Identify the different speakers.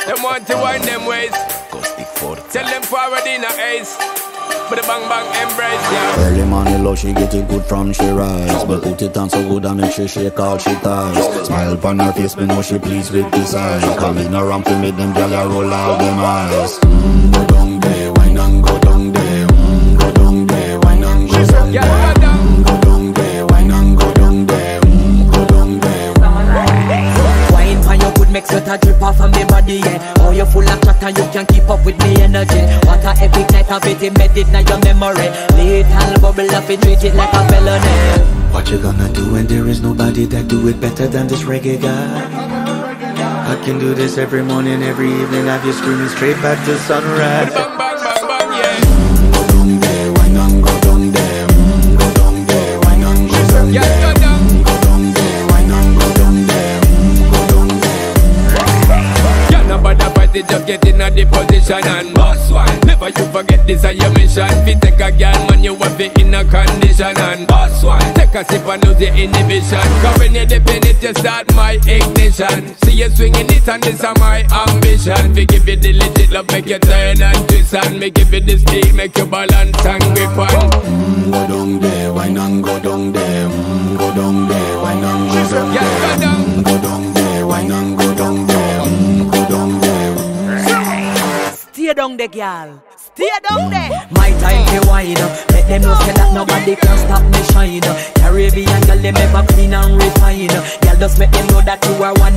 Speaker 1: Them want to wind them ways.
Speaker 2: Costi Forza.
Speaker 1: Tell them forward in a ace. But the bang bang embrace, yeah.
Speaker 2: Early morning love, she get it good from she rise. But put it on so good and make she shake all she ties. Smile upon her face, me know she pleased with this eyes. Coming around to make them gyal roll out them eyes. Go down there, wine and go down there. Go down there, wine and go down there. Go down there, wine and go down there. Go down there.
Speaker 3: Wine pan your good, make sweat a drip off of me body, yeah. Oh, you full of chat and you can keep up with me energy. What a epic night of it, embedded in your memory. Little bubble up, it treat it like a felony.
Speaker 2: What you gonna do when there is nobody that do it better than this reggae guy? I can do this every morning, every evening. Have you screaming straight back to sunrise.
Speaker 1: Bang bang bang bang, yeah.
Speaker 2: Go down there, wine and go down there. Go down there, wine and go down there.
Speaker 1: Yeah, go down.
Speaker 2: Go down there, wine and go down there. Go down there.
Speaker 1: Yeah, nobody fight it, just get in a the position and boss one. Never you forget this is your mission. If you take a girl, man, you have it in a condition and boss one. Take a sip and lose your inhibition. Cause when you dip in it, you start my ignition. See you swinging it and this is my ambition. We give you the legit love, make you turn and twist. And me give you the speed, make you balance and grip on.
Speaker 2: Go down there, wine and go down there. Go down there, wine and go down there.
Speaker 1: Yeah, go down.
Speaker 2: Go down there, wine and go down there. Go down there.
Speaker 3: Stay down there, girl. Stay down there. My time to wine. Let them know say that nobody can stop me shine. Caribbean girl, them ever clean and refine. Girl, just make them know that you are one